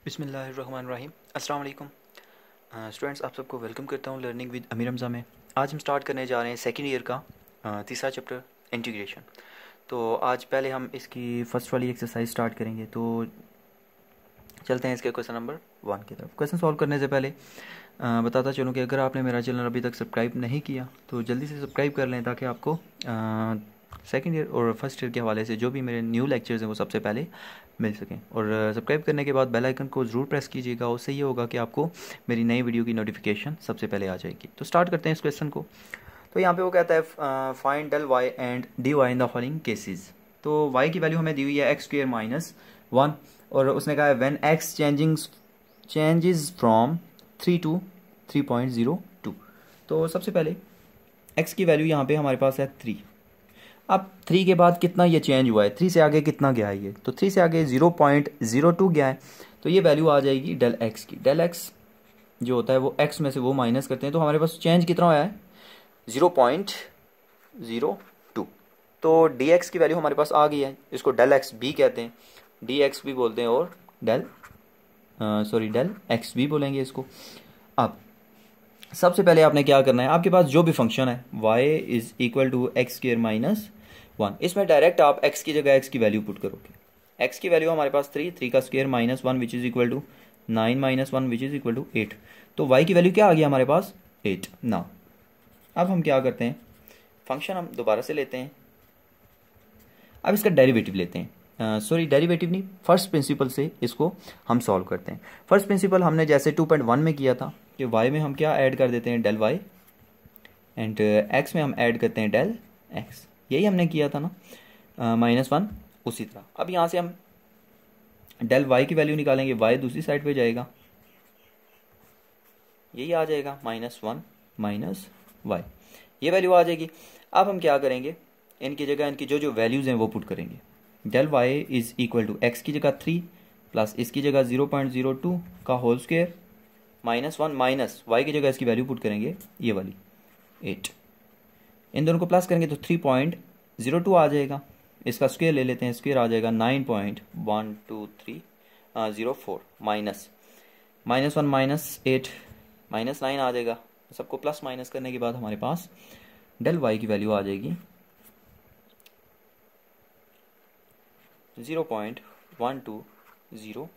बिस्मिल्लाहिर्रहमानिर्रहीम। अस्सलाम वालेकुम स्टूडेंट्स, आप सबको वेलकम करता हूँ लर्निंग विद अमीर रमज़ा में। आज हम स्टार्ट करने जा रहे हैं सेकंड ईयर का तीसरा चैप्टर इंटीग्रेशन। तो आज पहले हम इसकी फ़र्स्ट वाली एक्सरसाइज स्टार्ट करेंगे। तो चलते हैं इसके क्वेश्चन नंबर 1 की तरफ। क्वेश्चन सॉल्व करने से पहले बताता चलूँ कि अगर आपने मेरा चैनल अभी तक सब्सक्राइब नहीं किया तो जल्दी से सब्सक्राइब कर लें, ताकि आपको सेकंड ईयर और फर्स्ट ईयर के हवाले से जो भी मेरे न्यू लेक्चर्स हैं वो सबसे पहले मिल सकें। और सब्सक्राइब करने के बाद बेल आइकन को ज़रूर प्रेस कीजिएगा। उससे ये होगा कि आपको मेरी नई वीडियो की नोटिफिकेशन सबसे पहले आ जाएगी। तो स्टार्ट करते हैं इस क्वेश्चन को। तो यहाँ पे वो कहता है find del y and d y in the following cases. तो वाई की वैल्यू हमें दी हुई है एक्स स्क्वायर माइनस 1, और उसने कहा है when x changes from 3 to 3.02। तो सबसे पहले x की वैल्यू यहाँ पे हमारे पास है 3। अब 3 के बाद कितना ये चेंज हुआ है, 3 से आगे कितना गया है ये, तो 3 से आगे 0.02 गया है। तो ये वैल्यू आ जाएगी डेल x की। डेल x जो होता है वो x में से वो माइनस करते हैं, तो हमारे पास चेंज कितना हुआ है 0.02। तो dx की वैल्यू हमारे पास आ गई है। इसको डेल x भी कहते हैं, dx भी बोलते हैं, और डेल x भी बोलेंगे इसको। अब सबसे पहले आपने क्या करना है, आपके पास जो भी फंक्शन है y is equal to x square minus 1, इसमें डायरेक्ट आप x की जगह x की वैल्यू पुट करोगे। x की वैल्यू हमारे पास 3 का square minus 1 which is equal to 9 minus 1 which is equal to 8। तो y की वैल्यू क्या आ गई हमारे पास 8 ना। अब हम क्या करते हैं, फंक्शन हम दोबारा से लेते हैं। अब इसका डेरिवेटिव लेते हैं, डेरिवेटिव नहीं, फर्स्ट प्रिंसिपल से इसको हम सॉल्व करते हैं। फर्स्ट प्रिंसिपल हमने जैसे 2.1 में किया था कि y में हम क्या ऐड कर देते हैं डेल y, एंड x में हम ऐड करते हैं डेल x। यही हमने किया था ना, -1। उसी तरह अब यहाँ से हम डेल y की वैल्यू निकालेंगे, y दूसरी साइड पे जाएगा, यही आ जाएगा -1 माइनस y, ये वैल्यू आ जाएगी। अब हम क्या करेंगे, इनकी जगह इनकी जो जो वैल्यूज़ हैं वो पुट करेंगे। Del y is equal to x की जगह 3 प्लस इसकी जगह 0.02 का होल स्क्वायर -1 माइनस y की जगह इसकी वैल्यू पुट करेंगे ये वाली 8। इन दोनों को प्लस करेंगे तो 3.02 आ जाएगा। इसका स्क्वायर ले लेते हैं, स्क्वायर आ जाएगा 9.12304 माइनस -1 माइनस 8 -9 आ जाएगा। सबको प्लस माइनस करने के बाद हमारे पास डेल y की वैल्यू आ जाएगी 0.1204।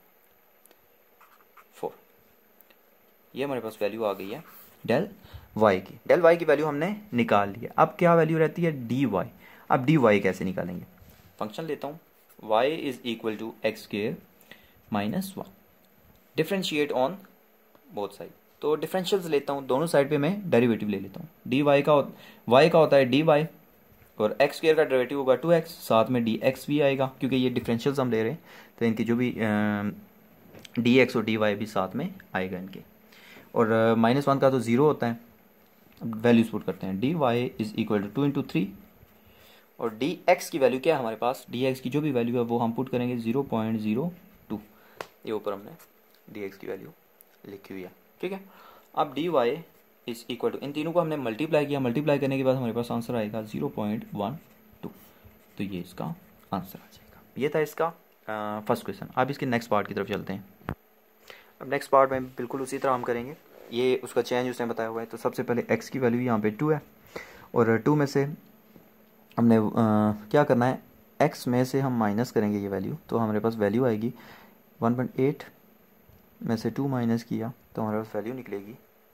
ये हमारे पास वैल्यू आ गई है डेल y की। डेल y की वैल्यू हमने निकाल ली है। अब क्या वैल्यू रहती है dy। अब dy कैसे निकालेंगे, फंक्शन लेता हूँ y is equal to x square minus 1, differentiate on both side. तो डिफरेंशियल्स लेता हूँ, दोनों साइड पे मैं डेरिवेटिव ले लेता हूँ। dy का y का होता है dy, और एक्स स्क्वायर का डेरिवेटिव होगा 2x, साथ में dx भी आएगा क्योंकि ये डिफरेंशियल्स हम ले रहे हैं, तो इनकी जो भी dx और dy भी साथ में आएगा इनके। और -1 का तो 0 होता है। वैल्यूज पुट करते हैं, dy is equal to 2 into 3, और dx की वैल्यू क्या है हमारे पास, dx की जो भी वैल्यू है वो हम पुट करेंगे 0.02। ये ऊपर हमने dx की वैल्यू लिखी हुई है, ठीक है। अब dy इज इक्वल टू, इन तीनों को हमने मल्टीप्लाई किया, मल्टीप्लाई करने के बाद हमारे पास आंसर आएगा 0.12। तो ये इसका आंसर आ जाएगा। ये था इसका फर्स्ट क्वेश्चन। अब इसके नेक्स्ट पार्ट की तरफ चलते हैं। अब नेक्स्ट पार्ट में बिल्कुल उसी तरह हम करेंगे, ये उसका चेंज उसने बताया हुआ है। तो सबसे पहले x की वैल्यू यहाँ पे 2 है, और 2 में से हमने क्या करना है, x में से हम माइनस करेंगे ये वैल्यू, तो हमारे पास वैल्यू आएगी 1.8 में से 2 माइनस किया तो हमारे पास वैल्यू निकलेगी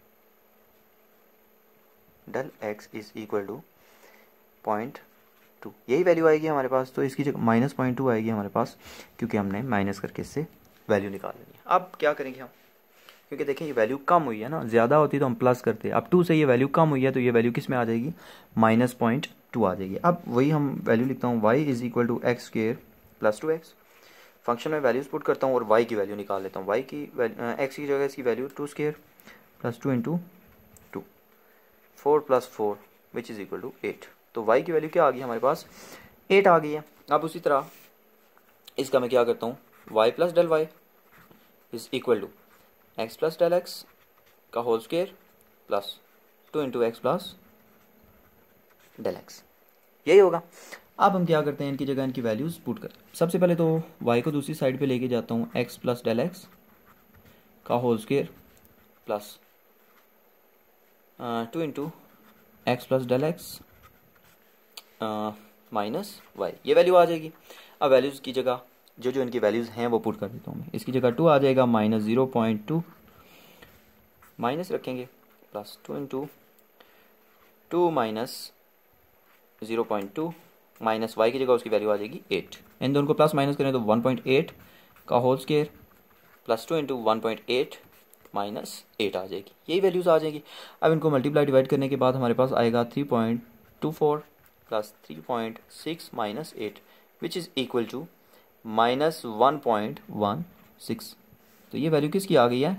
del x is equal to 0.2। यही वैल्यू आएगी हमारे पास। तो इसकी जगह -0.2 आएगी हमारे पास, क्योंकि हमने माइनस करके इससे वैल्यू निकाल लेनी है। अब क्या करेंगे हम, क्योंकि देखें ये वैल्यू कम हुई है ना, ज़्यादा होती तो हम प्लस करते। अब 2 से ये वैल्यू कम हुई है, तो ये वैल्यू किस में आ जाएगी, -0.2 आ जाएगी। अब वही हम वैल्यू लिखता हूँ, y is equal to x square plus 2x। Function में वैल्यूज पुट करता हूँ और y की वैल्यू निकाल लेता हूँ। x की जगह इसकी value 2 square plus 2 into 2, 4 plus 4 which is equal to 8। तो y की वैल्यू क्या आ गई हमारे पास 8 आ गई है। अब उसी तरह इसका मैं क्या करता हूँ, y plus del y is equal to x plus del x का whole square plus 2 into x plus del x, यही होगा। अब हम क्या करते हैं, इनकी जगह इनकी वैल्यूज़ पुट करते हैं। सबसे पहले तो y को दूसरी साइड पे लेके जाता हूँ, x प्लस डेल एक्स का whole square plus 2 into x plus del x minus y, ये वैल्यू आ जाएगी। अब वैल्यूज़ की जगह जो जो इनकी वैल्यूज़ हैं वो पुट कर देता हूँ मैं। इसकी जगह 2 आ जाएगा, माइनस 0.2 माइनस रखेंगे plus 2 into 2 minus 0.2 minus y की जगह उसकी वैल्यू आ जाएगी 8। इन दोनों को प्लस माइनस करें तो 1.8 का whole square plus 2 into 1.8 minus 8 आ जाएगी, यही वैल्यूज़ आ जाएगी। अब इनको मल्टीप्लाई डिवाइड करने के बाद हमारे पास आएगा 3.24 plus 3.6 minus 8 which is equal to minus 1.16। तो ये वैल्यू किसकी आ गई है,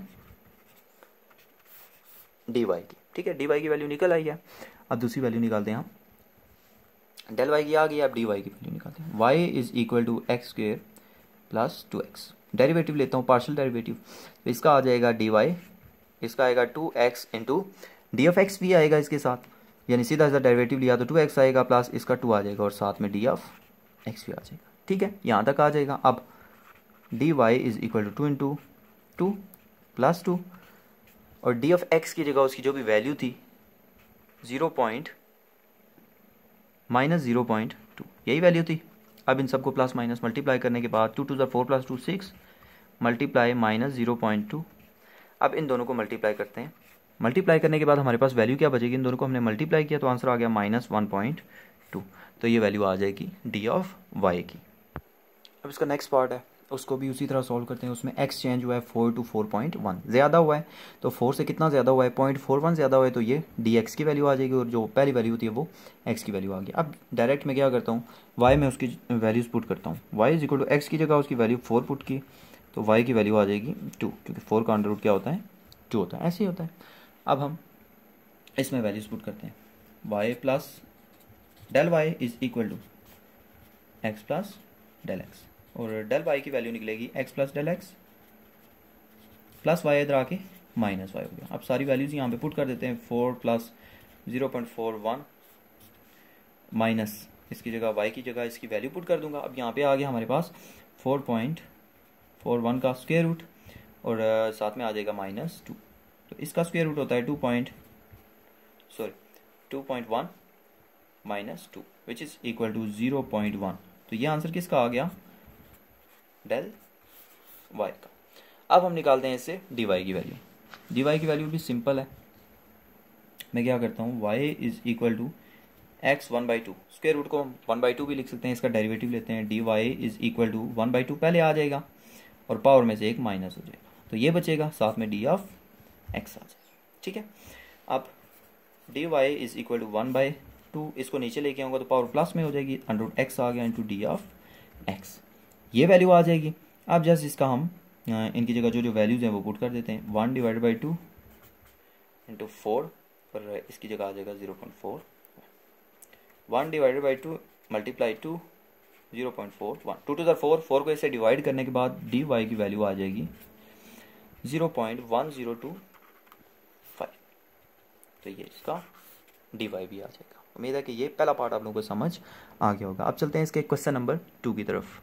डी वाई की। ठीक है, डी वाई की वैल्यू निकल आई है। अब दूसरी वैल्यू निकालते हैं हम, डेल वाई की आ गई है, अब डी वाई की वैल्यू निकालते हैं। Y is equal to x square plus 2x। Derivative लेता हूँ, पार्शियल डेरिवेटिव, तो इसका आ जाएगा डी वाई, इसका आएगा 2x into d of x भी आएगा इसके साथ, यानी सीधा सीधा डेरिवेटिव लिया तो 2x आएगा प्लस इसका 2 आ जाएगा और साथ में डी ऑफ एक्स भी आ जाएगा। ठीक है, यहाँ तक आ जाएगा। अब d y is equal to 2 into 2 plus 2 और डी ऑफ एक्स की जगह उसकी जो भी वैल्यू थी माइनस 0.2, यही वैल्यू थी। अब इन सबको प्लस माइनस मल्टीप्लाई करने के बाद 2 2 4 प्लस 2 6 मल्टीप्लाई माइनस 0.2। अब इन दोनों को मल्टीप्लाई करते हैं, मल्टीप्लाई करने के बाद हमारे पास वैल्यू क्या बचेगी, इन दोनों को हमने मल्टीप्लाई किया तो आंसर आ गया माइनस 1.2। तो ये वैल्यू आ जाएगी डी ऑफ वाई की। अब इसका नेक्स्ट पार्ट है, उसको भी उसी तरह सॉल्व करते हैं। उसमें एक्स चेंज हुआ है 4 to 4.1, ज़्यादा हुआ है तो 4 से कितना ज़्यादा हुआ है, 0.41 ज़्यादा हुआ है, तो ये डी एक्स की वैल्यू आ जाएगी और जो पहली वैल्यू होती है वो एक्स की वैल्यू आ गई। अब डायरेक्ट मैं क्या करता हूँ, वाई में उसकी वैल्यूज़ पुट करता हूँ। Y is equal to x की जगह उसकी वैल्यू 4 पुट की तो वाई की वैल्यू आ जाएगी 2, क्योंकि 4 का अंडर रूट क्या होता है, 2 होता है, ऐसे ही होता है। अब हम इसमें वैल्यूज़ पुट करते हैं, y plus del y is equal to x plus del x, और डेल वाई की वैल्यू निकलेगी x plus del x plus y इधर आके माइनस वाई हो गया। अब सारी वैल्यूज़ यहाँ पे पुट कर देते हैं, 4 प्लस 0.41 माइनस इसकी जगह वाई की जगह इसकी वैल्यू पुट कर दूंगा। अब यहाँ पे आ गया हमारे पास 4.41 का स्क्वायर रूट और साथ में आ जाएगा माइनस 2, तो इसका स्क्वायर रूट होता है 2.1 minus 2 which is equal to 0.1। तो ये आंसर किसका आ गया, डेल वाई का। अब हम निकालते हैं इससे डी वाई की वैल्यू। डी वाई की वैल्यू भी सिंपल है, मैं क्या करता हूँ, y is equal to x 1/2, square root को 1/2 भी लिख सकते हैं, इसका डेरिवेटिव लेते हैं, d y is equal to 1/2 पहले आ जाएगा और पावर में से एक माइनस हो जाएगा, तो ये बचेगा, साथ में डी ऑफ एक्स आ जाएगा। ठीक है, अब d y is equal to 1/2, इसको नीचे लेके आऊँगा तो पावर प्लस में हो जाएगी, अंडर रूट एक्स आ गया इंटू डी ऑफ एक्स, ये वैल्यू आ जाएगी। अब जस्ट इसका हम इनकी जगह जो जो वैल्यूज़ हैं वो पुट कर देते हैं, 1/2 इंटू 4 और इसकी जगह आ जाएगा 0.4, 1/2 मल्टीप्लाई 2 0.41, 2 to the 4, 4 को इससे डिवाइड करने के बाद डी वाई की वैल्यू आ जाएगी 0.1025, तो ये इसका डी वाई भी आ जाएगा। उम्मीद है कि ये पहला पार्ट आप लोगों को समझ आ गया होगा। अब चलते हैं इसके क्वेश्चन नंबर 2 की तरफ।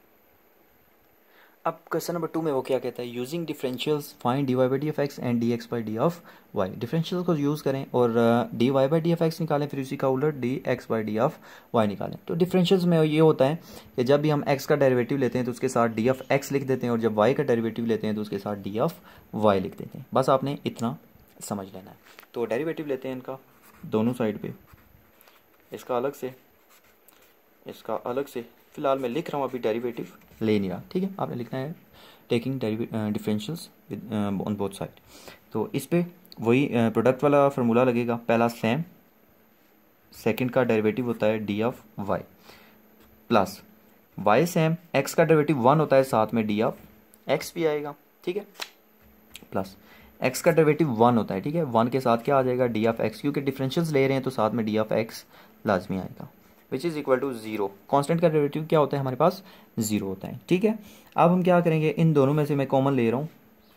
अब क्वेश्चन नंबर 2 में वो क्या कहता है, using differentials find d y by d f x and d x by d of y. Differentials को यूज़ करें और d y by d f x निकालें, फिर उसी का उलट d x by d of y निकालें। तो डिफरेंशियल्स में ये होता है कि जब भी हम एक्स का डेरिवेटिव लेते हैं तो उसके साथ डी ऑफ एक्स लिख देते हैं और जब वाई का डेरिवेटिव लेते हैं तो उसके साथ डी ऑफ वाई लिख देते हैं। बस आपने इतना समझ लेना है। तो डेरिवेटिव लेते हैं इनका दोनों साइड पे, इसका अलग से, इसका अलग से। फिलहाल मैं लिख रहा हूँ, अभी डेरिवेटिव ले नहीं रहा। ठीक है, आपने लिखना है taking differentials on both side. तो इस पे वही प्रोडक्ट वाला फार्मूला लगेगा, पहला सेम, सेकंड का डेरिवेटिव होता है d of y plus y same, x का डेरिवेटिव 1 होता है, साथ में डी ऑफ एक्स भी आएगा। ठीक है, प्लस एक्स का डेरिवेटिव 1 होता है। ठीक है, 1 के साथ क्या आ जाएगा, डी ऑफ एक्स, क्योंकि डिफरेंशियल्स ले रहे हैं तो साथ में डी ऑफ एक्स लाजमी आएगा, which is equal to 0। Constant का डेरिवेटिव क्या होता है हमारे पास, 0 होता है। ठीक है, अब हम क्या करेंगे, इन दोनों में से मैं कॉमन ले रहा हूँ,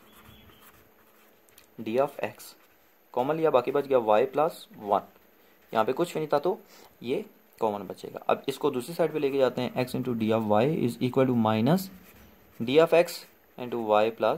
डी ऑफ एक्स कॉमन लिया, बाकी बच गया वाई प्लस 1, यहाँ पे कुछ भी नहीं था तो ये कॉमन बचेगा। अब इसको दूसरी साइड पे लेके जाते हैं, x into d of y is equal to minus d of x into y plus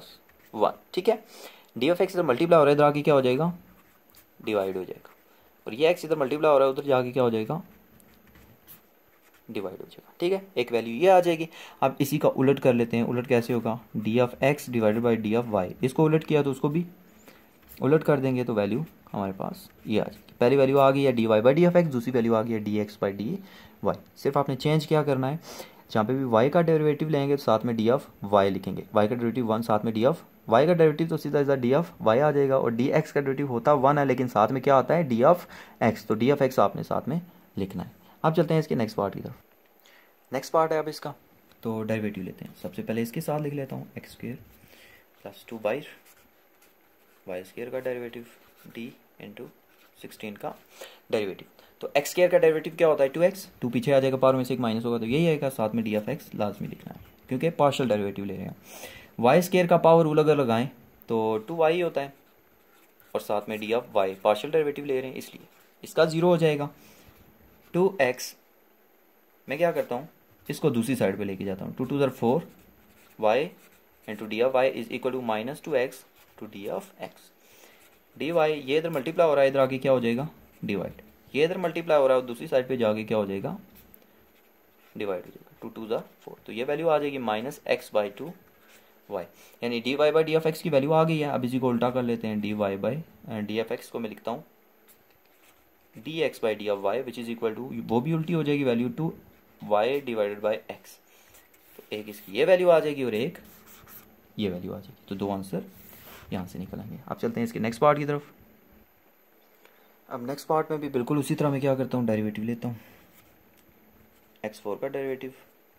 1, ठीक है। डी ऑफ एक्स इधर मल्टीप्लाई हो रहा है, इधर आके क्या हो जाएगा, डिवाइड हो जाएगा, और ये एक्स इधर मल्टीप्लाई हो रहा है, उधर जाके क्या हो जाएगा, डिवाइड हो जाएगा, ठीक है। एक वैल्यू ये आ जाएगी। अब इसी का उलट कर लेते हैं, उलट कैसे होगा, d of x divided by d of y, इसको उलट किया तो उसको भी उलट कर देंगे तो वैल्यू हमारे पास ये आ जाएगी। पहली वैल्यू आ गई है d y by d of x, दूसरी वैल्यू आ गई है d x by d y. सिर्फ आपने चेंज क्या करना है, जहाँ पे भी वाई का डेरिवेटिव लेंगे तो साथ में डी ऑफ वाई लिखेंगे, वाई का डेरिवेटिव 1, साथ में डी ऑफ वाई का डेरिवेटिव तो सीधा सीधा डी ऑफ वाई आ जाएगा, और डी एक्स का डेरिवेटिव होता 1 है, लेकिन साथ में क्या आता है, डी ऑफ एक्स, तो डी ऑफ एक्स आपने साथ में लिखना है। अब चलते हैं इसके नेक्स्ट पार्ट की तरफ। नेक्स्ट पार्ट है अब इसका, तो डेरिवेटिव लेते हैं। सबसे पहले इसके साथ लिख लेता हूँ x square plus 2 by y square का डेरिवेटिव डी इंटू 16 का डेरिवेटिव। तो एक्स स्क्वेयर का डेरिवेटिव क्या होता है, 2x, 2 पीछे आ जाएगा, पावर में से एक माइनस होगा, तो यही आएगा, साथ में डी ऑफ एक्स लाजमी लिखना है क्योंकि पार्शियल डेरिवेटिव ले रहे हैं। वाई स्क्वेयर का पावर रूल अगर लगाएं तो 2y होता है, और साथ में d of y partial derivative ले रहे हैं, इसलिए इसका 0 हो जाएगा। 2x मैं क्या करता हूँ, इसको दूसरी साइड पे लेके जाता हूँ, 2 2 4 y into d of y is equal to minus 2x to d of x. D y ये इधर मल्टीप्लाई हो रहा है, इधर आगे क्या हो जाएगा, डिवाइड, ये इधर मल्टीप्लाई हो रहा है, दूसरी साइड पे जाके क्या हो जाएगा, डिवाइड हो जाएगा, 2 2 4, तो ये वैल्यू आ जाएगी माइनस एक्स बाई 2 वाई, यानी d y by d of x की वैल्यू आ गई है। अब इसी को उल्टा कर लेते हैं, d y by d of x को मैं लिखता हूँ d x by d of y which is equal to, वो भी उल्टी हो जाएगी value, 2 y divided by x, तो एक इसकी ये वैल्यू आ जाएगी और एक ये वैल्यू आ जाएगी, तो 2 आंसर यहाँ से निकलेंगे। अब चलते हैं इसके नेक्स्ट पार्ट की तरफ। अब नेक्स्ट पार्ट में भी बिल्कुल उसी तरह मैं क्या करता हूँ, डेरिवेटिव लेता हूँ, x4 का डेरिवेटिव,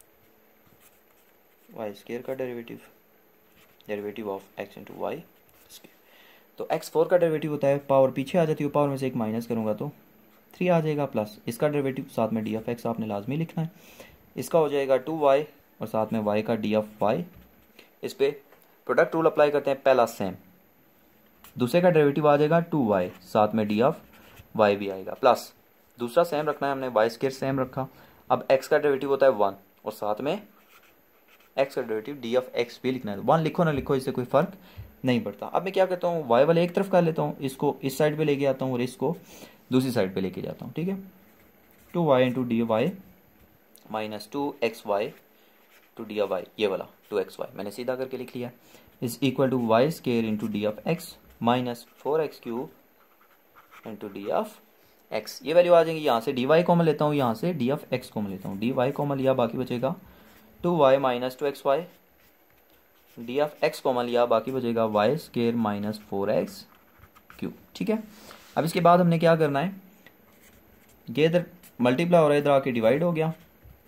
वाई स्क्वेयर का derivative, derivative of x into y square. तो x4 का डेरिवेटिव होता है, पावर पीछे आ जाती है, पावर में से एक माइनस करूँगा तो 3 आ जाएगा, प्लस इसका डेरिवेटिव साथ में डी ऑफ एक्स आपने लाजमी लिखना है, इसका हो जाएगा 2y और साथ में y का डी ऑफ वाई। इस पर प्रोडक्ट रूल अप्लाई करते हैं, पहला सेम, दूसरे का डेरिवेटिव आ जाएगा 2y, साथ में डी ऑफ y भी आएगा, प्लस दूसरा सेम रखना है हमने, वाई स्क्वायर सेम रखा। अब x का डेरिवेटिव होता है 1 और साथ में x का डेरिवेटिव डी ऑफ x भी लिखना है, 1 लिखो ना लिखो इससे कोई फर्क नहीं पड़ता। अब मैं क्या करता हूँ, y वाले एक तरफ कर लेता हूँ, इसको इस साइड पे लेके आता हूँ और इसको दूसरी साइड पे लेके जाता हूँ, ठीक है। 2y into d y minus 2xy to d of y, ये वाला 2xy मैंने सीधा करके लिख लिया, is equal to y square into d of x minus 4x cube into d of x. ये वैल्यू आ जाएंगी, यहाँ से डी वाई कॉमन लेता हूँ, यहाँ से डी ऑफ एक्स कॉमन लेता हूँ, डी वाई कॉमन लिया, बाकी बचेगा 2y माइनस 2xy, d of x common लिया, बाकी बचेगा Y square minus 4x cube, ठीक है। अब इसके बाद हमने क्या करना है, ये इधर मल्टीप्लाई हो रहा है, इधर आके डिवाइड हो गया,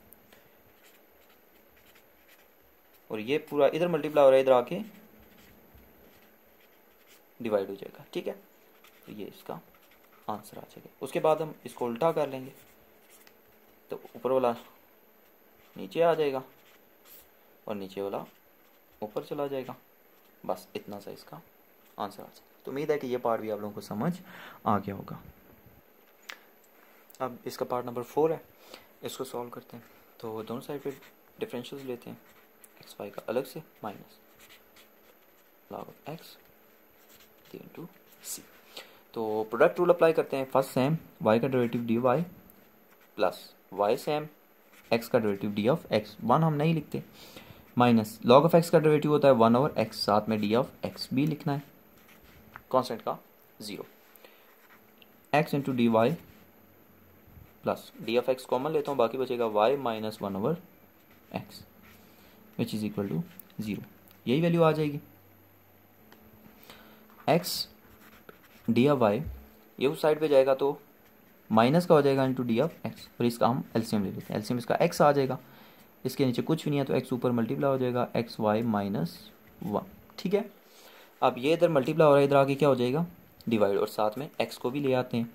और ये पूरा इधर मल्टीप्लाई हो रहा है, इधर आके डिवाइड हो जाएगा, ठीक है। तो ये इसका आंसर आ जाएगा। उसके बाद हम इसको उल्टा कर लेंगे, तो ऊपर वाला नीचे आ जाएगा और नीचे वाला ऊपर चला जाएगा, बस इतना सा इसका आंसर आ जाएगा। तो उम्मीद है कि ये पार्ट भी आप लोगों को समझ आ गया होगा। अब इसका पार्ट नंबर 4 है, इसको सॉल्व करते हैं। तो दोनों साइड पे डिफरेंशियल्स लेते हैं, एक्स वाई का अलग से minus log of x into c. तो प्रोडक्ट रूल अप्लाई करते हैं, फर्स्ट सेम वाई का derivative d y plus y same x का डेरिवेटिव डी ऑफ एक्स, 1 हम नहीं लिखते, माइनस लॉग ऑफ एक्स का डेरिवेटिव होता है 1 ओवर एक्स, साथ में डी ऑफ एक्स भी लिखना है, कांस्टेंट का 0, x into d y plus d of x common लेता हूँ, बाकी बचेगा y minus 1 over x which is equal to 0, यही वैल्यू आ जाएगी। एक्स डी ऑफ वाई ये उस साइड पे जाएगा तो माइनस का हो जाएगा इंटू डी ऑफ एक्स, और इसका हम एलसीएम ले लेते हैं, एलसीएम इसका एक्स आ जाएगा, इसके नीचे कुछ भी नहीं है तो एक्स ऊपर मल्टीप्लाई हो जाएगा, एक्स वाई माइनस 1, ठीक है। अब ये इधर मल्टीप्लाई हो रहा है, इधर आके क्या हो जाएगा, डिवाइड, और साथ में एक्स को भी ले आते हैं,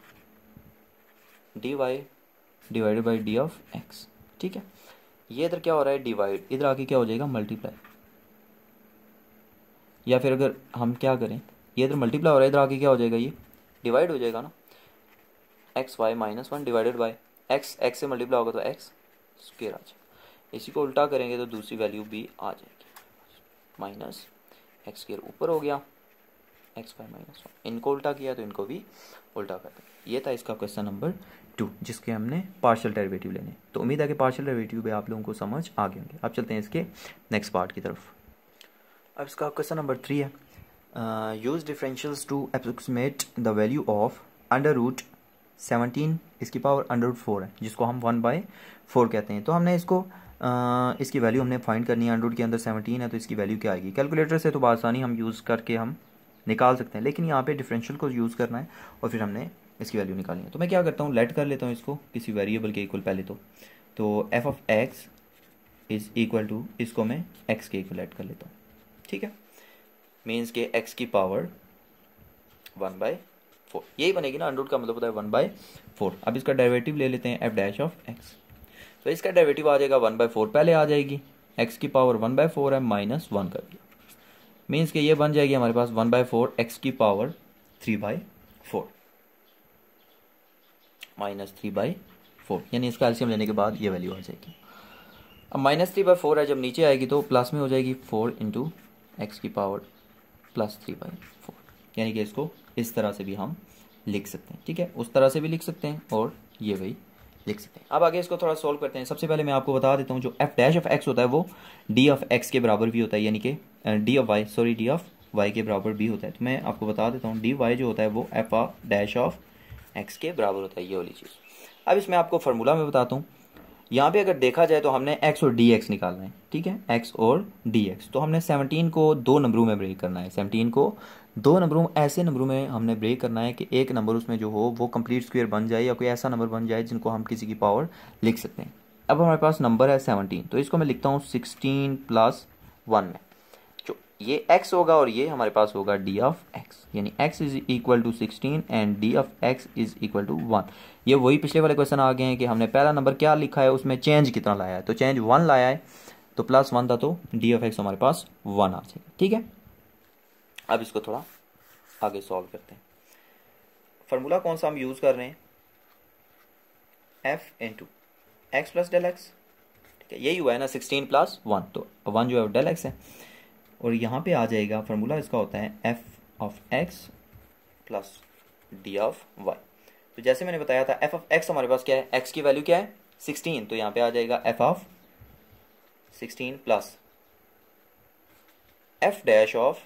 d y divided by d of x, ठीक है। ये इधर क्या हो रहा है, डिवाइड, इधर आके क्या हो जाएगा, मल्टीप्लाई, या फिर अगर हम क्या करें, ये इधर मल्टीप्लाई हो रहा है, इधर आके क्या हो जाएगा, ये डिवाइड हो जाएगा ना, x y minus 1 divided by x, x से मल्टीप्लाई होगा तो एक्स स्क्वायर आ जाएगा, इसी को उल्टा करेंगे तो दूसरी वैल्यू भी आ जाएगी, माइनस एक्स स्क्वायर ऊपर हो गया, एक्स स्क्वायर माइनस 1, इनको उल्टा किया तो इनको भी उल्टा कर दें। ये था इसका क्वेश्चन नंबर 2 जिसके हमने पार्शियल डेरिवेटिव लेने। तो उम्मीद है कि पार्शियल डेरिवेटिव भी आप लोगों को समझ आ गए होंगे। अब चलते हैं इसके नेक्स्ट पार्ट की तरफ। अब इसका क्वेश्चन नंबर 3 है, use differentials to approximate the value of under root 17 इसकी पावर अंडर रूट 4 है, जिसको हम 1/4 कहते हैं। तो हमने इसको इसकी वैल्यू हमने फाइंड करनी है। अंडर रूट के अंदर 17 है तो इसकी वैल्यू क्या आएगी। कैलकुलेटर से तो आसानी हम यूज़ करके हम निकाल सकते हैं, लेकिन यहाँ पे डिफरेंशियल को यूज़ करना है और फिर हमने इसकी वैल्यू निकालनी है। तो मैं क्या करता हूँ, लेट कर लेता हूँ इसको किसी वेरिएबल के इक्वल पहले तो f of x is equal to, इसको मैं एक्स के इक्वल लेट कर लेता हूँ। ठीक है, मीन्स के एक्स की पावर 1/4 यही बनेगी ना। अंडर रूट का मतलब होता है 1/4। अब इसका डेरिवेटिव ले लेते हैं एफ डैश ऑफ एक्स। तो इसका डेरिवेटिव आ जाएगा 1/4, पहले आ जाएगी एक्स की पावर 1/4 है माइनस 1 कर दिया, मीन्स के ये बन जाएगी हमारे पास 1/4 एक्स की पावर 3/4 माइनस 3/4, यानी इसका एलसीएम लेने के बाद ये वैल्यू आ जाएगी। अब माइनस 3/4 है, जब नीचे आएगी तो प्लस में हो जाएगी 4 इंटू एक्स की पावर प्लस 3/4, यानी कि इसको इस तरह से भी हम लिख सकते हैं। ठीक है, उस तरह से भी लिख सकते हैं और ये वही लिख सकते हैं। अब आगे इसको थोड़ा सॉल्व करते हैं। सबसे पहले मैं आपको बता देता हूँ जो एफ डैश ऑफ एक्स होता है वो डी ऑफ एक्स के बराबर भी होता है, यानी कि डी ऑफ वाई के बराबर भी होता है। तो मैं आपको बता देता हूँ डी वाई जो होता है वो एफ डैश ऑफ एक्स के बराबर होता है, ये वाली चीज़। अब इसमें आपको फार्मूला में बताता हूँ। यहाँ पे अगर देखा जाए तो हमने x और dx निकालना है। ठीक है, x और dx। तो हमने 17 को 2 नंबरों में ब्रेक करना है। 17 को 2 नंबरों, ऐसे नंबरों में हमने ब्रेक करना है कि एक नंबर उसमें जो हो वो कंप्लीट स्क्वायर बन जाए या कोई ऐसा नंबर बन जाए जिनको हम किसी की पावर लिख सकते हैं। अब हमारे पास नंबर है 17, तो इसको मैं लिखता हूँ 16 + 1 में। जो ये x होगा और ये हमारे पास होगा d ऑफ x, यानी x is equal to 16 and d of x is equal to 1। ये वही पिछले वाले क्वेश्चन आ गए हैं कि हमने पहला नंबर क्या लिखा है, उसमें चेंज कितना लाया है। तो चेंज 1 लाया है, तो +1 था, तो d ऑफ x हमारे पास 1 आ जाएगा। ठीक है, अब इसको थोड़ा आगे सॉल्व करते हैं। फार्मूला कौन सा हम यूज़ कर रहे हैं, f into x plus del x. ठीक है, यही हुआ है ना, 16 + 1, तो 1 जो है डेल एक्स है। और यहाँ पे आ जाएगा फार्मूला इसका होता है f of x plus d of y। तो जैसे मैंने बताया था f ऑफ x हमारे पास क्या है, x की वैल्यू क्या है 16, तो यहाँ पे आ जाएगा f of 16 plus f dash of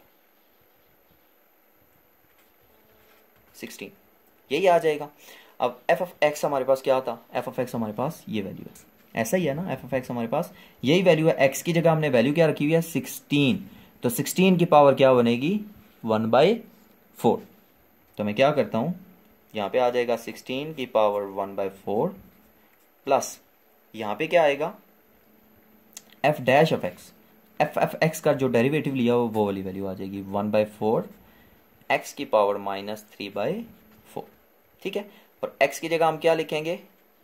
16, यही आ जाएगा। अब f ऑफ x हमारे पास क्या था, f ऑफ x हमारे पास ये वैल्यू है, ऐसा ही है ना, f ऑफ x हमारे पास यही वैल्यू है। x की जगह हमने वैल्यू क्या रखी हुई है 16, तो 16 की पावर क्या बनेगी 1/4। तो मैं क्या करता हूँ, यहाँ पे आ जाएगा 16 की पावर 1/4 प्लस यहाँ पे क्या आएगा f dash of x। f of x का जो डेरिवेटिव लिया वो वाली वैल्यू आ जाएगी 1/4 x की पावर -3/4। ठीक है, और x की जगह हम क्या लिखेंगे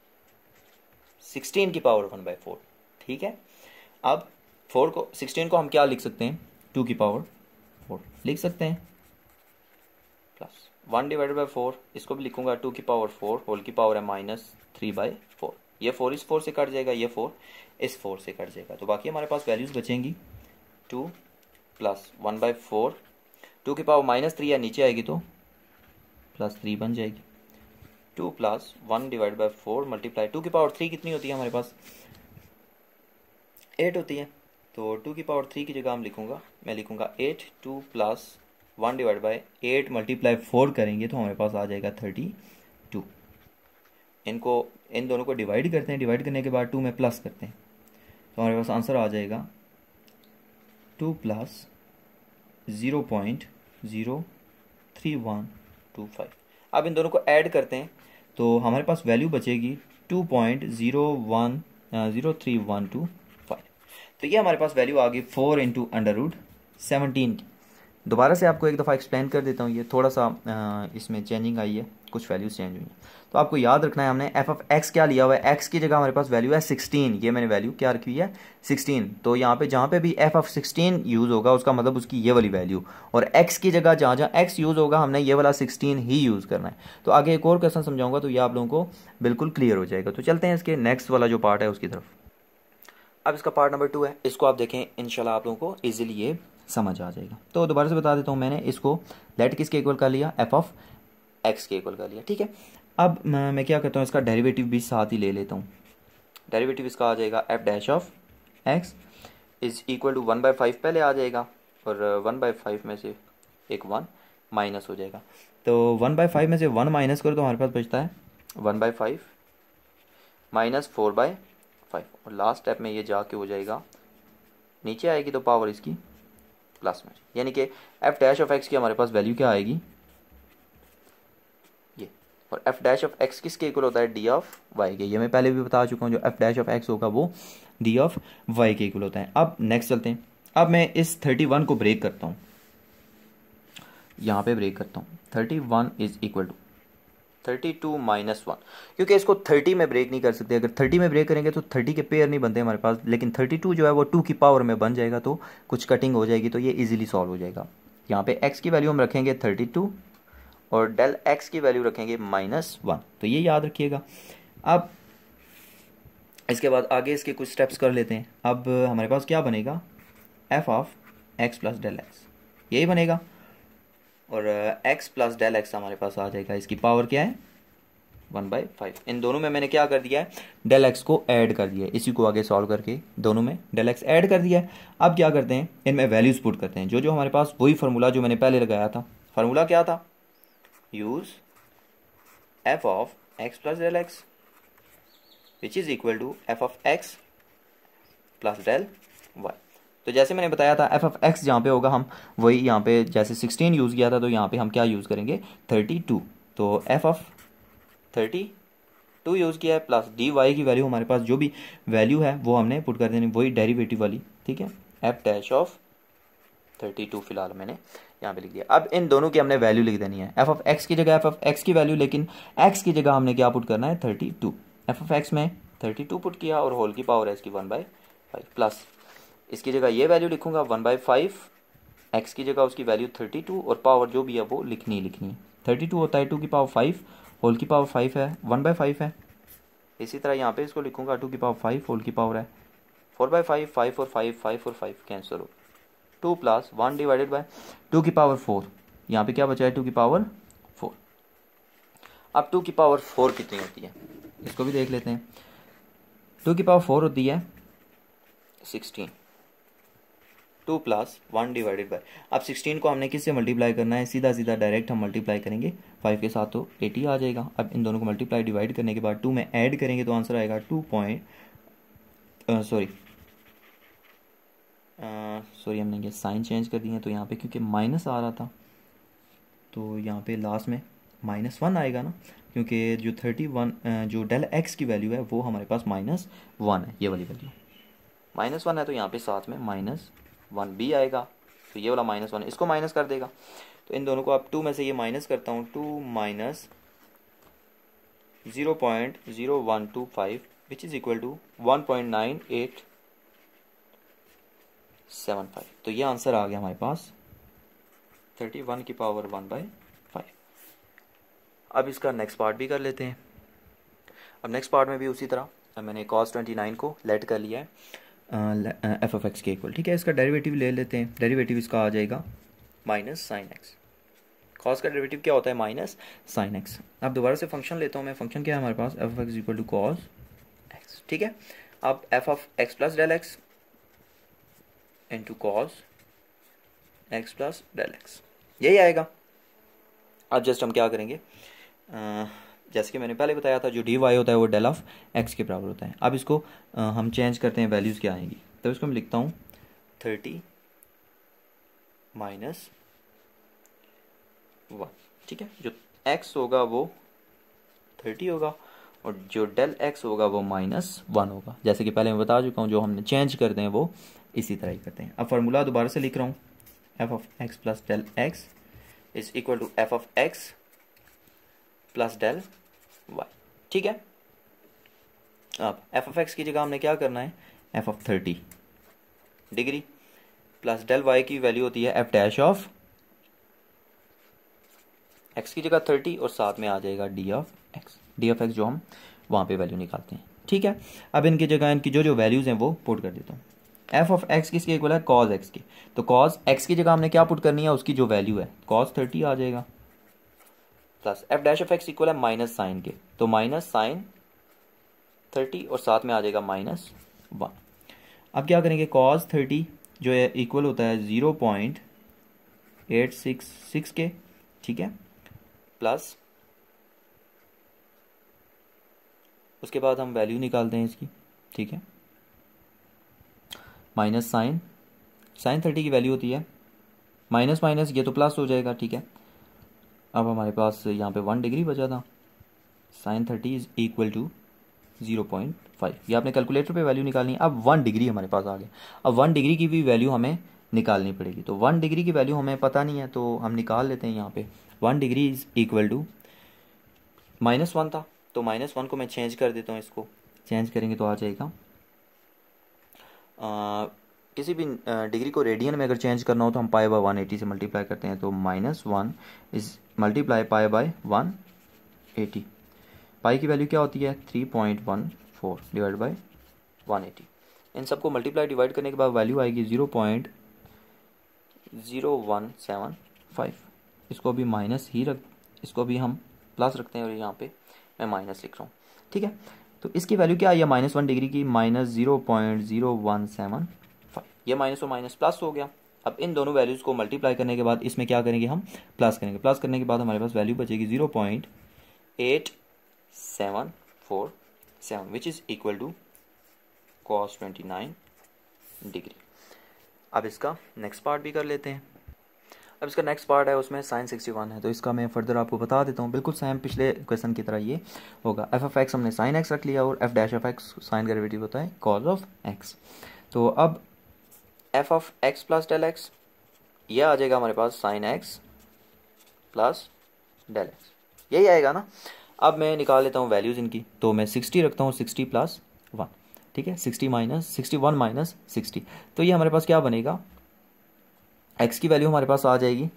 16 की पावर 1/4। ठीक है, अब 16 को हम क्या लिख सकते हैं, 2 की पावर 4 लिख सकते हैं, प्लस 1/4, इसको भी लिखूंगा 2 की पावर 4, होल की पावर है -3/4। ये 4 इस 4 से कट जाएगा, ये 4 इस 4 से कट जाएगा, तो बाकी हमारे पास वैल्यूज बचेंगी 2 + 1/4, 2 की पावर -3 है, नीचे आएगी तो +3 बन जाएगी। 2 + 1/4 मल्टीप्लाई 2 की पावर 3 कितनी होती है हमारे पास 8 होती है, तो 2 की पावर 3 की जगह मैं लिखूंगा 8। 2 + 1/8 मल्टीप्लाई 4 करेंगे तो हमारे पास आ जाएगा 32। इन दोनों को डिवाइड करते हैं, डिवाइड करने के बाद 2 में प्लस करते हैं, तो हमारे पास आंसर आ जाएगा 2 + 0.03125। अब इन दोनों को ऐड करते हैं तो हमारे पास वैल्यू बचेगी 2.03125। तो ये हमारे पास वैल्यू आ गई 4 इंटू √17 की। दोबारा से आपको एक दफ़ा एक्सप्लेन कर देता हूँ, ये थोड़ा सा इसमें चेंजिंग आई है, कुछ वैल्यूज चेंज हुई हैं। तो आपको याद रखना है हमने f ऑफ x क्या लिया हुआ है, x की जगह हमारे पास वैल्यू है 16, ये मैंने वैल्यू क्या रखी हुई है 16। तो यहाँ पे जहाँ पे भी f ऑफ 16 यूज़ होगा उसका मतलब उसकी ये वाली वैल्यू, और x की जगह जहाँ जहाँ x यूज़ होगा हमने ये वाला 16 ही यूज़ करना है। तो आगे एक और क्वेश्चन समझाऊंगा तो ये आप लोगों को बिल्कुल क्लियर हो जाएगा। तो चलते हैं इसके नेक्स्ट वाला जो पार्ट है उसकी तरफ। अब इसका पार्ट नंबर 2 है, इसको आप देखें, इंशाल्लाह आप लोगों को ईजिली ये समझ आ जाएगा। तो दोबारा से बता देता हूँ, मैंने इसको लेट किसके इक्वल कर लिया, एफ ऑफ एक्स के इक्वल कर लिया, ठीक है। अब मैं क्या करता हूँ, इसका डेरिवेटिव भी साथ ही ले लेता हूँ। डेरिवेटिव इसका आ जाएगा f dash of x is equal to 1/5 पहले आ जाएगा, और 1/5 में से एक 1 माइनस हो जाएगा। तो 1/5 में से 1 माइनस करो तो हमारे पास बचता है 1/5 माइनस 4/5, और लास्ट स्टेप में ये जाके हो जाएगा, नीचे आएगी तो पावर इसकी प्लस में, यानी कि एफ डैश ऑफ एक्स की हमारे पास वैल्यू क्या आएगी ये, और एफ डैश ऑफ एक्स किसके इक्वल होता है, डी ऑफ वाई के। ये मैं पहले भी बता चुका हूँ, जो एफ डैश ऑफ एक्स होगा वो डी ऑफ वाई के इक्वल होता है। अब नेक्स्ट चलते हैं। अब मैं इस 31 को ब्रेक करता हूँ, यहाँ पे ब्रेक करता हूँ। 31 इज इक्वल टू 32 माइनस 1, क्योंकि इसको 30 में ब्रेक नहीं कर सकते। अगर 30 में ब्रेक करेंगे तो 30 के पेयर नहीं बनते हमारे पास, लेकिन 32 जो है वो 2 की पावर में बन जाएगा, तो कुछ कटिंग हो जाएगी, तो ये इजीली सॉल्व हो जाएगा। यहाँ पे x की वैल्यू हम रखेंगे 32 और डेल x की वैल्यू रखेंगे -1, तो ये याद रखिएगा। अब इसके बाद आगे इसके कुछ स्टेप्स कर लेते हैं। अब हमारे पास क्या बनेगा, f of x plus del x, यही बनेगा, और x प्लस डेल एक्स हमारे पास आ जाएगा। इसकी पावर क्या है 1/5। इन दोनों में मैंने क्या कर दिया है, डेल एक्स को ऐड कर दिया है, इसी को आगे सॉल्व करके दोनों में डेल एक्स ऐड कर दिया है। अब क्या करते हैं, इनमें वैल्यूज पुट करते हैं, जो जो हमारे पास वही फार्मूला जो मैंने पहले लगाया था। फार्मूला क्या था, use f of x plus del x which is equal to f of x plus del y. तो जैसे मैंने बताया था एफ ऑफ एक्स जहाँ पे होगा, हम वही यहाँ पे जैसे 16 यूज़ किया था, तो यहाँ पे हम क्या यूज़ करेंगे 32। तो एफ ऑफ 32 यूज़ किया है, प्लस डी वाई की वैल्यू हमारे पास जो भी वैल्यू है वो हमने पुट कर देनी, वही डेरिवेटिव वाली, ठीक है। एफ डैश ऑफ 32 फिलहाल मैंने यहाँ पे लिख दिया। अब इन दोनों की हमने वैल्यू लिख देनी है, एफ ऑफ एक्स की जगह एफ ऑफ एक्स की वैल्यू, लेकिन एक्स की जगह हमने क्या पुट करना है 32। एफ ऑफ एक्स में 32 पुट किया, और होल की पावर है इसकी 1/5, प्लस इसकी जगह ये वैल्यू लिखूंगा 1/5, एक्स की जगह उसकी वैल्यू 32, और पावर जो भी है वो लिखनी है। 32 होता है 2 की पावर 5, होल की पावर 5 है, 1/5 है। इसी तरह यहाँ पे इसको लिखूंगा 2 की पावर 5, होल की पावर है 4/5, 5 और 5, 5 और 5 कैंसिल हो, 2 प्लस 1 डिवाइडेड बाय 2 की पावर 4। यहाँ पे क्या बचा है 2 की पावर 4। अब 2 की पावर 4 कितनी होती है, इसको भी देख लेते हैं। 2 की पावर 4 होती है 16, 2 प्लस 1 डिवाइडेड बाय, अब 16 को हमने किससे मल्टीप्लाई करना है, सीधा सीधा डायरेक्ट हम मल्टीप्लाई करेंगे 5 के साथ, तो 80 आ जाएगा। अब इन दोनों को मल्टीप्लाई डिवाइड करने के बाद 2 में ऐड करेंगे तो आंसर आएगा 2 सॉरी हमने ये साइन चेंज कर दिए हैं, तो यहाँ पे क्योंकि माइनस आ रहा था तो यहाँ पे लास्ट में -1 आएगा ना, क्योंकि जो 31 जो डेल एक्स की वैल्यू है वो हमारे पास -1 है, ये वाली वैल्यू -1 है, तो यहाँ पे साथ में -1 भी आएगा, तो ये वाला -1 इसको माइनस कर देगा। तो इन दोनों को अब 2 में से ये माइनस करता हूँ, 2 minus 0.0125 which is equal to 1.9875, तो ये आंसर आ गया हमारे पास 31 की पावर 1/5। अब इसका नेक्स्ट पार्ट भी कर लेते हैं। अब नेक्स्ट पार्ट में भी उसी तरह मैंने cos 29 को लेट कर लिया है एफ ऑफ एक्स के इक्वल, ठीक है। इसका डेरिवेटिव ले लेते हैं, डेरिवेटिव इसका आ जाएगा -sin x। cos का डेरिवेटिव क्या होता है -sin x। अब दोबारा से फंक्शन लेता हूँ मैं, फंक्शन क्या है हमारे पास f of x equal to cos x, ठीक है। अब f of x plus del x into cos x plus del x, यही आएगा। अब जस्ट हम क्या करेंगे, जैसे कि मैंने पहले बताया था जो डी वाई होता है वो डेल ऑफ एक्स के बराबर होता है। अब इसको हम चेंज करते हैं, वैल्यूज़ क्या आएंगी, तो इसको मैं लिखता हूँ 30 माइनस 1, ठीक है। जो x होगा वो 30 होगा, और जो डेल x होगा वो -1 होगा। जैसे कि पहले मैं बता चुका हूँ, जो हमने चेंज करते हैं वो इसी तरह ही करते हैं। अब फार्मूला दोबारा से लिख रहा हूँ, f of x plus del x is equal to f of x plus del y, ठीक है। अब एफ ऑफ एक्स की जगह हमने क्या करना है, f of 30 degree plus del y की वैल्यू होती है एफ डैश ऑफ एक्स की जगह 30, और साथ में आ जाएगा d of x. D of x जो हम वहाँ पे वैल्यू निकालते हैं, ठीक है। अब इनकी जगह इनकी जो जो वैल्यूज़ हैं वो पुट कर देता हूँ। एफ ऑफ एक्स किसके इक्वल है, कॉज एक्स की। तो कॉज एक्स की जगह हमने क्या पुट करनी है, उसकी जो वैल्यू है कॉज 30 आ जाएगा, plus f dash of x equal है माइनस साइन के, तो माइनस साइन 30 और साथ में आ जाएगा -1। अब क्या करेंगे, कॉज 30 जो है इक्वल होता है 0.866 के, ठीक है, प्लस उसके बाद हम वैल्यू निकालते हैं इसकी, ठीक है, माइनस साइन 30 की वैल्यू होती है माइनस माइनस, ये तो प्लस हो जाएगा, ठीक है। अब हमारे पास यहाँ पे 1 डिग्री बचा था, साइन 30 इज इक्वल टू 0.5, ये आपने कैलकुलेटर पे वैल्यू निकालनी है। अब 1 डिग्री हमारे पास आ गया, अब 1 डिग्री की भी वैल्यू हमें निकालनी पड़ेगी, तो 1 डिग्री की वैल्यू हमें पता नहीं है तो हम निकाल लेते हैं यहाँ पे। 1 डिग्री इज इक्वल टू -1 था, तो -1 को मैं चेंज कर देता हूँ, इसको चेंज करेंगे तो आ जाएगा किसी भी डिग्री को रेडियन में अगर चेंज करना हो तो हम पाई बाय 180 से मल्टीप्लाई करते हैं, तो -1 is multiply pi by 180, pi की वैल्यू क्या होती है 3.14 डिवाइड बाय 180, इन सबको मल्टीप्लाई डिवाइड करने के बाद वैल्यू आएगी 0.0175, इसको भी माइनस ही इसको भी हम प्लस रखते हैं और यहाँ पे मैं माइनस लिख रहा हूँ, ठीक है। तो इसकी वैल्यू क्या आई है -1 डिग्री की -0.0175, ये माइनस और माइनस प्लस हो गया। अब इन दोनों वैल्यूज़ को मल्टीप्लाई करने के बाद इसमें क्या करेंगे, हम प्लस करेंगे, प्लस करने के बाद हमारे पास वैल्यू बचेगी 0.8747 which is equal to cos 29 डिग्री। अब इसका नेक्स्ट पार्ट भी कर लेते हैं। अब इसका नेक्स्ट पार्ट है, उसमें साइन 61 है, तो इसका मैं फर्दर आपको बता देता हूँ, बिल्कुल सेम पिछले क्वेश्चन की तरह ये होगा। एफ ऑफ एक्स हमने साइन एक्स रख लिया और f dash of x sine derivative होता है कॉज ऑफ एक्स। तो अब f of x plus del x, ये आ जाएगा हमारे पास sine x plus del x, यही आएगा ना। अब मैं निकाल लेता हूँ वैल्यूज़ इनकी, तो मैं 60 रखता हूँ, 60 + 1, ठीक है, 61 माइनस 60, तो ये हमारे पास क्या बनेगा, x की वैल्यू हमारे पास आ जाएगी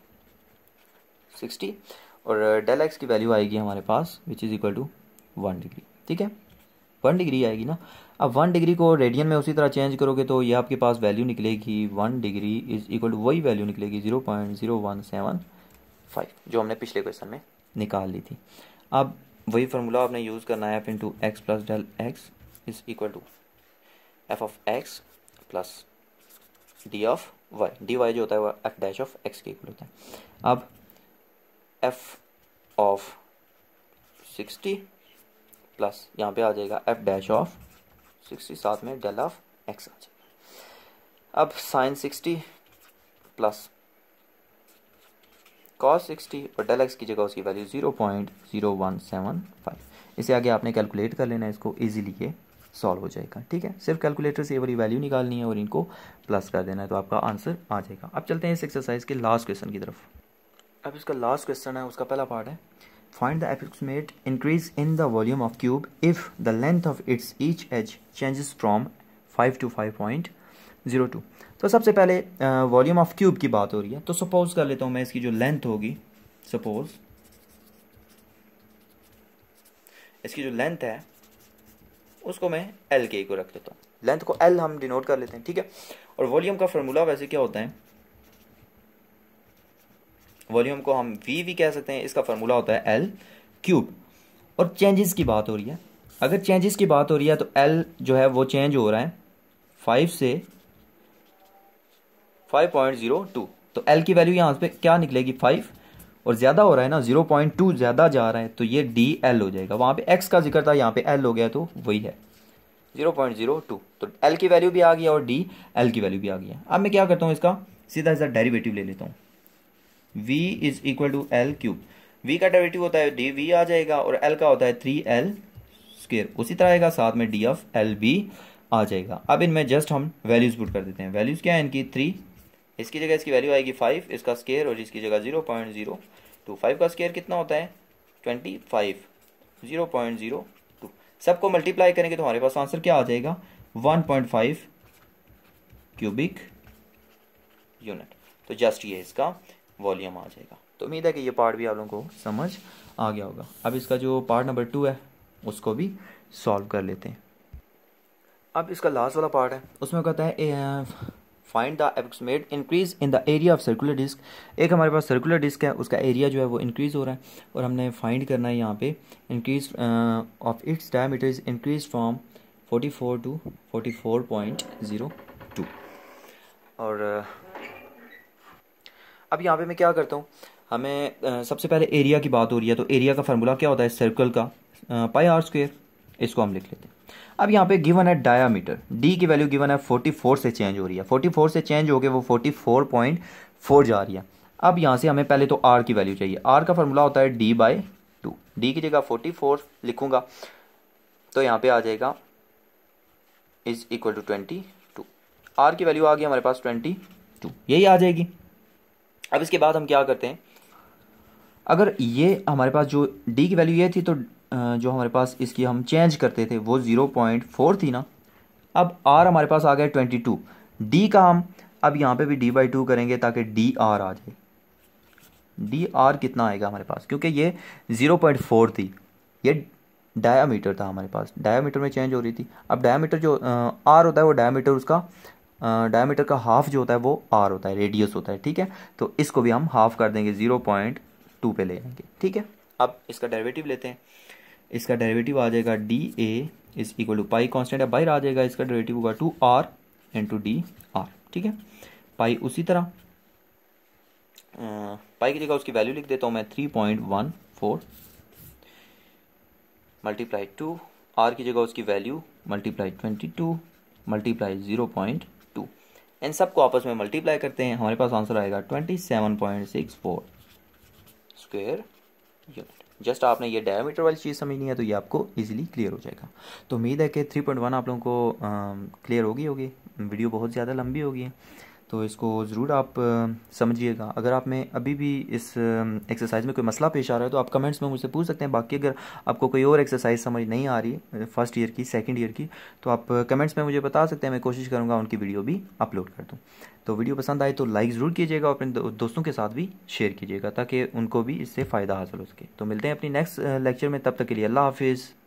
60 और डेल एक्स की वैल्यू आएगी हमारे पास which is equal to 1 degree, ठीक है, 1 डिग्री आएगी ना। अब 1 डिग्री को रेडियन में उसी तरह चेंज करोगे तो ये आपके पास वैल्यू निकलेगी 1 डिग्री इज इक्वल टू वही वैल्यू निकलेगी 0.0175 जो हमने पिछले क्वेश्चन में निकाल ली थी। अब वही फार्मूला आपने यूज़ करना है, f into x plus del x is equal to f of x plus d of y, d y जो होता है वो एफ डैश ऑफ एक्स के इक्वल होता है। अब एफ ऑफ 60 प्लस यहाँ पे आ जाएगा एफ डैश ऑफ 60 साथ में डेल ऑफ एक्स आ जाएगा। अब साइन 60 प्लस कॉस 60 और डेल एक्स की जगह उसकी वैल्यू 0.0175, इसे आगे आपने कैलकुलेट कर लेना है, इसको इजीली ये सॉल्व हो जाएगा, ठीक है। सिर्फ कैलकुलेटर से ये वाली वैल्यू निकालनी है और इनको प्लस कर देना है तो आपका आंसर आ जाएगा। अब चलते हैं इस एक्सरसाइज के लास्ट क्वेश्चन की तरफ। अब इसका लास्ट क्वेश्चन है, उसका पहला पार्ट है, find the approximate increase in the volume of cube if the length of its each edge changes from 5 to 5.02। तो सबसे पहले वॉल्यूम ऑफ क्यूब की बात हो रही है, तो सपोज कर लेता हूँ मैं इसकी जो लेंथ होगी, सपोज इसकी जो लेंथ है उसको मैं एल के को रख लेता हूँ, लेंथ को एल हम डिनोट कर लेते हैं, ठीक है। और वॉल्यूम का फॉर्मूला वैसे क्या होता है, वॉल्यूम को हम वी भी कह सकते हैं, इसका फार्मूला होता है एल क्यूब। और चेंजेस की बात हो रही है, अगर चेंजेस की बात हो रही है तो एल जो है वो चेंज हो रहा है 5 से 5.02, तो एल की वैल्यू यहाँ पे क्या निकलेगी 5, और ज़्यादा हो रहा है ना 0.2 ज़्यादा जा रहा है तो ये डी एल हो जाएगा, वहाँ पे एक्स का जिक्र था यहाँ पे एल हो गया तो वही है 0.02, तो एल की वैल्यू भी आ गई और डी एल की वैल्यू भी आ गई है। अब मैं क्या करता हूँ, इसका सीधा सीधा डेरिवेटिव ले लेता हूँ, v is equal to l cube, v का डेरिवेटिव होता है डी वी आ जाएगा और l का होता है 3l स्क्वायर, उसी तरह आएगा साथ में d ऑफ एल भी आ जाएगा। अब इनमें जस्ट हम वैल्यूज पुट कर देते हैं, वैल्यूज क्या है इनकी 3, इसकी जगह इसकी वैल्यू आएगी 5, इसका स्क्वायर और इसकी जगह 0.02, 5 का स्क्वायर कितना होता है 25, 0.02, सबको मल्टीप्लाई करेंगे तो हमारे पास आंसर क्या आ जाएगा 1.5 क्यूबिक यूनिट, तो जस्ट ये इसका वॉल्यूम आ जाएगा। तो उम्मीद है कि ये पार्ट भी आप लोगों को समझ आ गया होगा। अब इसका जो पार्ट नंबर 2 है उसको भी सॉल्व कर लेते हैं। अब इसका लास्ट वाला पार्ट है, उसमें कहता है find the approximate increase in the area of circular disc. एक हमारे पास सर्कुलर डिस्क है, उसका एरिया जो है वो इंक्रीज हो रहा है और हमने फाइंड करना है यहाँ पे increase of its diameter is increase from 44 to 44.02। और अब यहाँ पे मैं क्या करता हूँ, हमें सबसे पहले एरिया की बात हो रही है, तो एरिया का फार्मूला क्या होता है सर्कल का, पाई आर स्क्वायर, इसको हम लिख लेते हैं। अब यहाँ पे गिवन है डायामीटर, डी की वैल्यू गिवन है 44 से चेंज हो रही है, 44 से चेंज होकर वो 44.4 जा रही है। अब यहाँ से हमें पहले तो आर की वैल्यू चाहिए, आर का फार्मूला होता है d/2, डी की जगह 44 लिखूंगा तो यहाँ पे आ जाएगा इज इक्वल टू 22, आर की वैल्यू आ गई हमारे पास 22, यही आ जाएगी। अब इसके बाद हम क्या करते हैं, अगर ये हमारे पास जो डी की वैल्यू ये थी तो जो हमारे पास इसकी हम चेंज करते थे वो 0.4 थी ना, अब आर हमारे पास आ गया 22, डी का हम अब यहाँ पे भी d/2 करेंगे ताकि डी आर आ जाए। डी आर कितना आएगा हमारे पास, क्योंकि ये 0.4 थी, ये डायामीटर था हमारे पास, डायामीटर में चेंज हो रही थी। अब डायामीटर जो आर होता है वो डायामीटर उसका डायमीटर का हाफ जो होता है वो आर होता है, रेडियस होता है, ठीक है। तो इसको भी हम हाफ कर देंगे, 0.2 पे ले आएंगे, ठीक है। अब इसका डेरिवेटिव लेते हैं, इसका डेरिवेटिव आ जाएगा d a is equal to pi constant है बाहर आ जाएगा, इसका डेरिवेटिव होगा 2r इंटू डी आर, ठीक है। पाई उसी तरह पाई की जगह उसकी वैल्यू लिख देता हूँ मैं 3.14 मल्टीप्लाई 2, आर की जगह उसकी वैल्यू मल्टीप्लाई 22 मल्टीप्लाई 0.2, इन सबको आपस में मल्टीप्लाई करते हैं, हमारे पास आंसर आएगा 27.64 स्क्वायर यूनिट। जस्ट आपने ये डायमीटर वाली चीज़ समझनी है तो ये आपको इजीली क्लियर हो जाएगा। तो उम्मीद है कि 3.1 आप लोगों को क्लियर होगी। वीडियो बहुत ज़्यादा लंबी होगी है तो इसको ज़रूर आप समझिएगा। अगर आप में अभी भी इस एक्सरसाइज में कोई मसला पेश आ रहा है तो आप कमेंट्स में मुझसे पूछ सकते हैं। बाकी अगर आपको कोई और एक्सरसाइज समझ नहीं आ रही फर्स्ट ईयर की, सेकंड ईयर की, तो आप कमेंट्स में मुझे बता सकते हैं, मैं कोशिश करूँगा उनकी वीडियो भी अपलोड कर दूँ। तो वीडियो पसंद आए तो लाइक ज़रूर कीजिएगा और अपने दोस्तों के साथ भी शेयर कीजिएगा ताकि उनको भी इससे फ़ायदा हासिल हो सके। तो मिलते हैं अपनी नेक्स्ट लेक्चर में, तब तक के लिए अल्लाह हाफिज़।